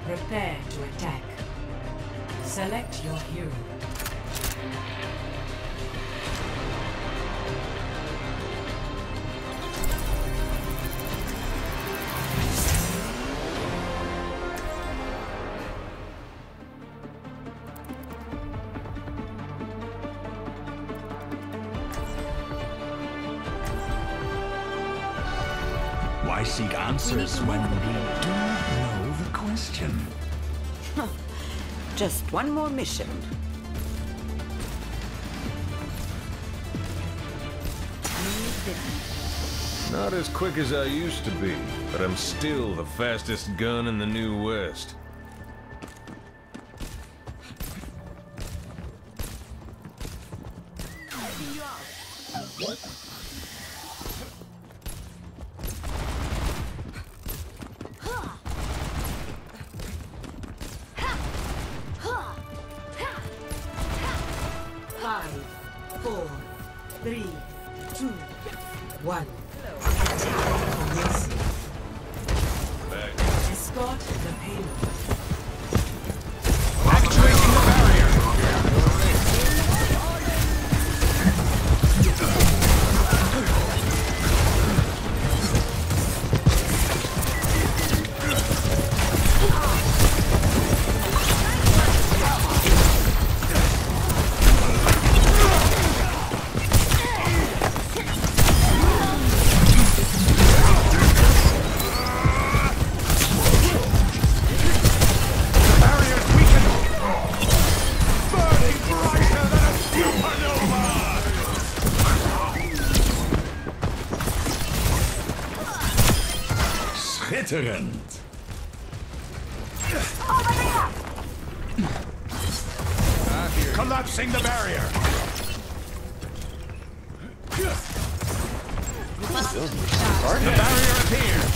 Prepare to attack. Select your hero. Why seek answers when we do not know the question? Just one more mission. Not as quick as I used to be, but I'm still the fastest gun in the New West. Five, four, three, two, one. Escort the payload. Actuating the barrier! Schitterend! Collapsing the barrier! The barrier appears!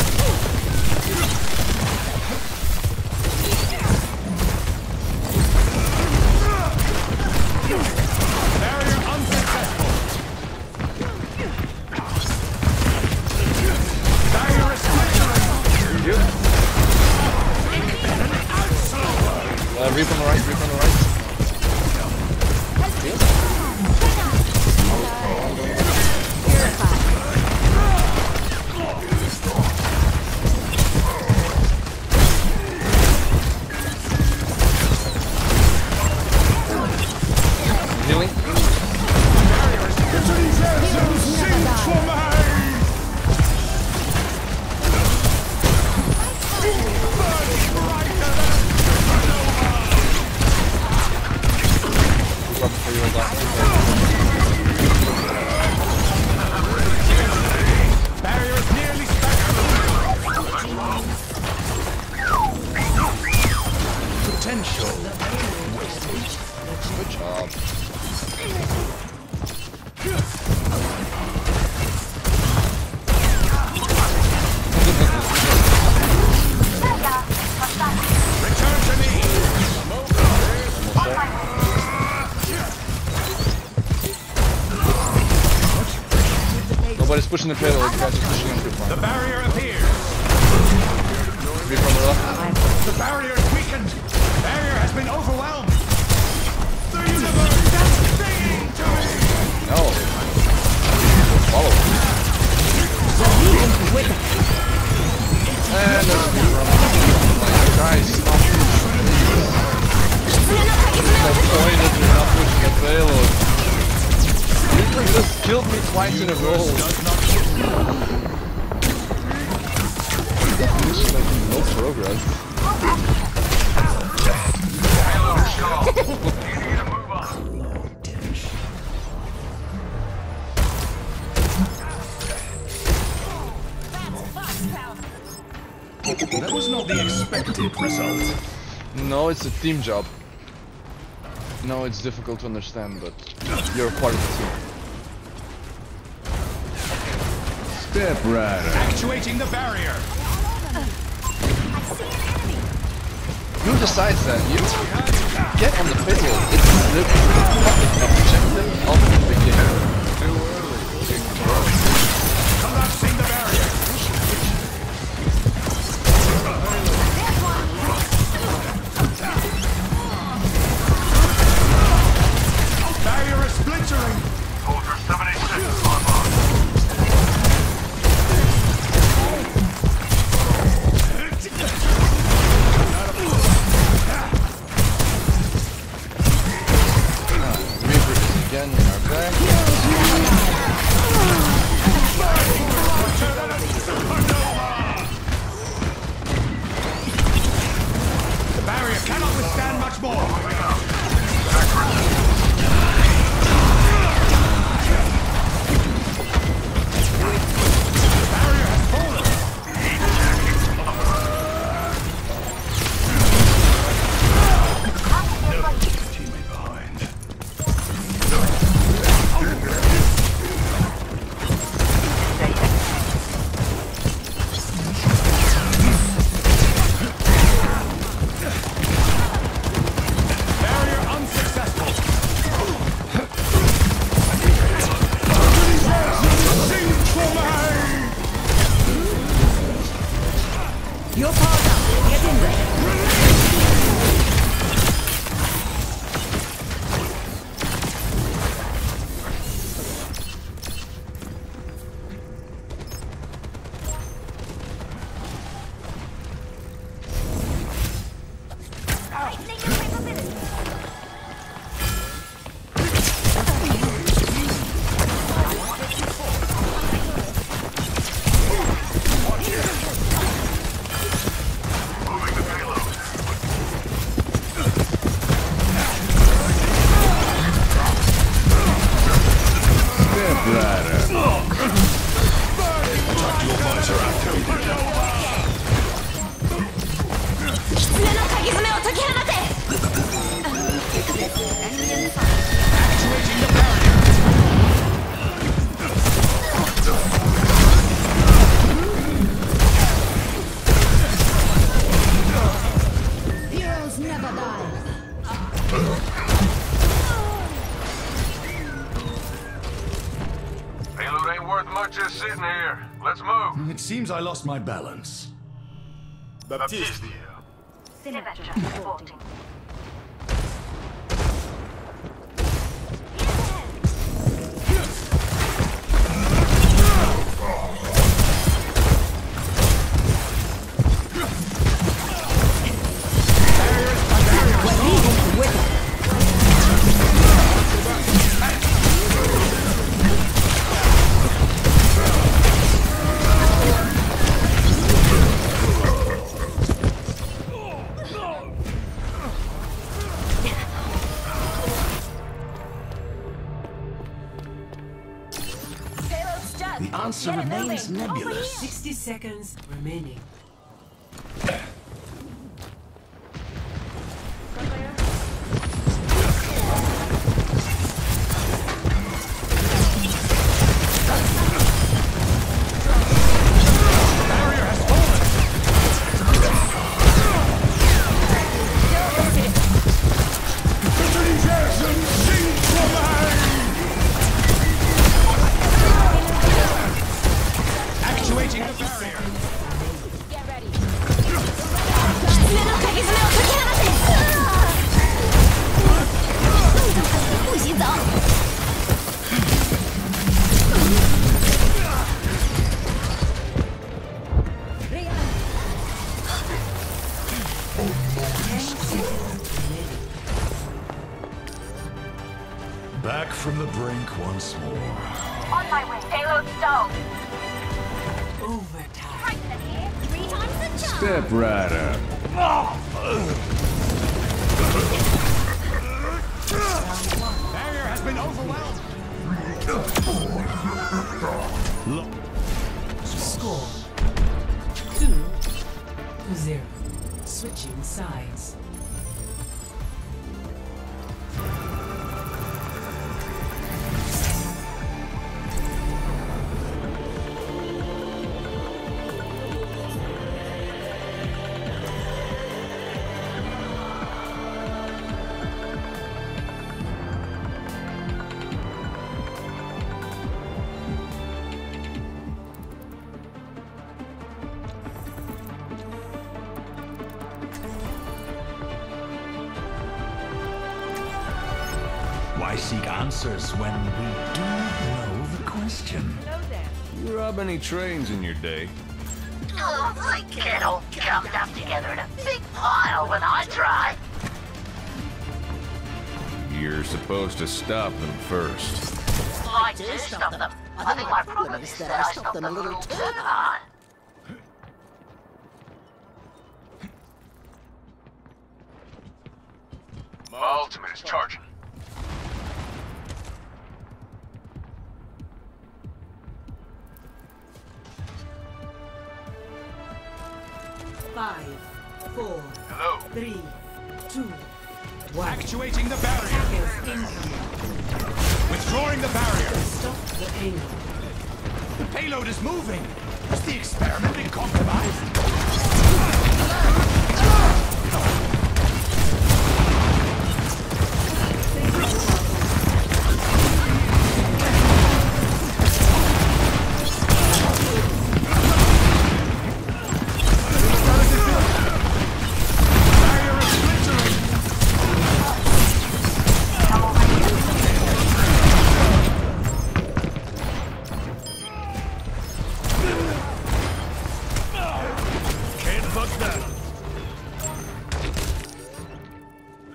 Barrier unsuccessful! Barrier is Reap on the right, reap on the right. Healing. Barrier is nearly potential. Good job. Return to me. Nobody's pushing the payload, you guys are pushing on good The line. barrier appears. Reap on the left. The barrier is weakened. Barrier has been overwhelmed. The universe is singing to me. No. Follow. And there's a few running. Guys, stop. There's no point if you're not pushing a payload. Reaper just killed me twice in a row. This is making no progress. That was not the expected result. No, it's a team job. No, it's difficult to understand, but you're part of the team. Step right. Actuating the barrier. Who decides that? You get on the payload. It's the objective of the game. Too early. Collapsing the barrier. Payload ain't worth much just sitting here. Let's move. It seems I lost my balance. Baptiste. Sylvester reporting. The answer remains nebulous. 60 seconds remaining. Back from the brink once more. On my way. Payload stalled. Overtime. Right here. 3 times the charge. Step right up. Barrier has been overwhelmed. Score 2-0. Switching sides. Why seek answers when we do know the question? You rob any trains in your day? Oh, they get all gummed up together in a big pile when I try. You're supposed to stop them first. I do stop them. I think my problem is that I stop them a little too hard. My ultimate is charging. Five, 4, Hello. 3, 2, 1. Actuating the barrier. Attackers incoming. Withdrawing the barrier. Stop the payload. The payload is moving. Has the experiment been compromised?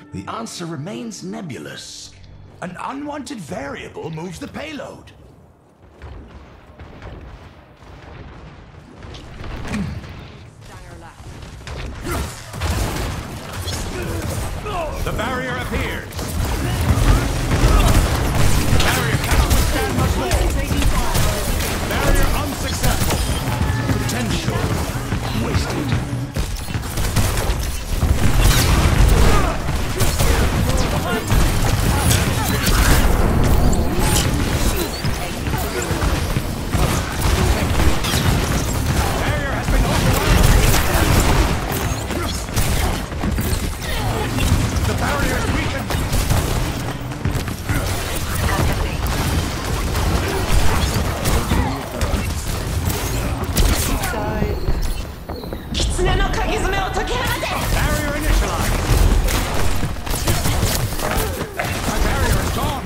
The answer remains nebulous. An unwanted variable moves the payload. The barrier appears. The barrier cannot withstand much more. Barrier unsuccessful. Potential wasted. Barrier has been overwhelmed. The barrier is weakened. Barrier initialized. My barrier is gone.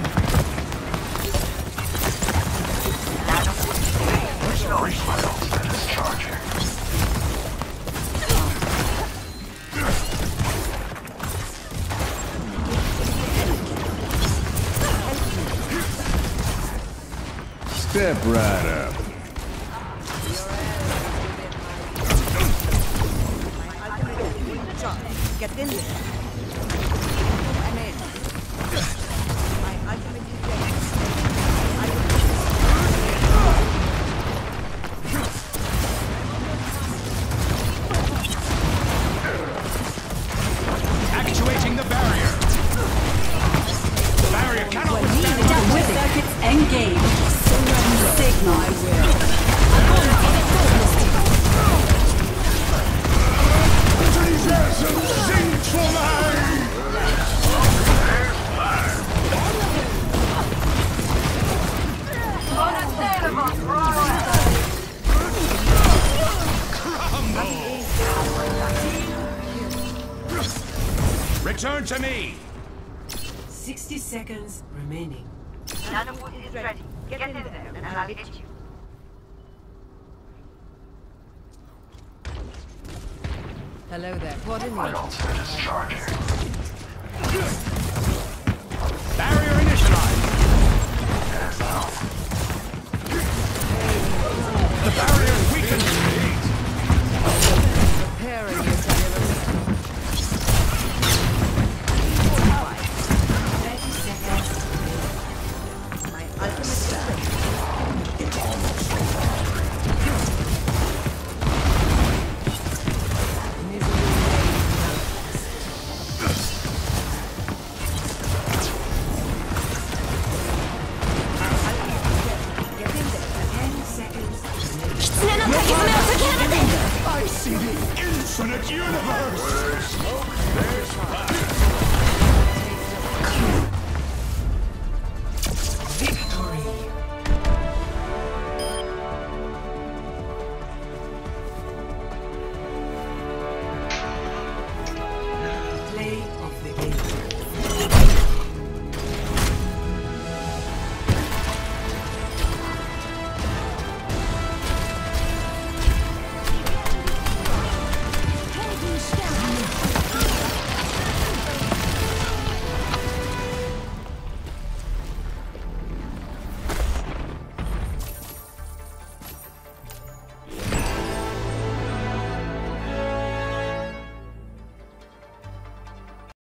Step right up. Get in there. I'm in. My ultimate is Actuating the barrier. The barrier cannot withstand. With circuits engaged. Signal. I will. Return to me. 60 seconds remaining. Nanoboot is ready. Get in there, and I'll get you. hello there. What in Barrier initialized. The barrier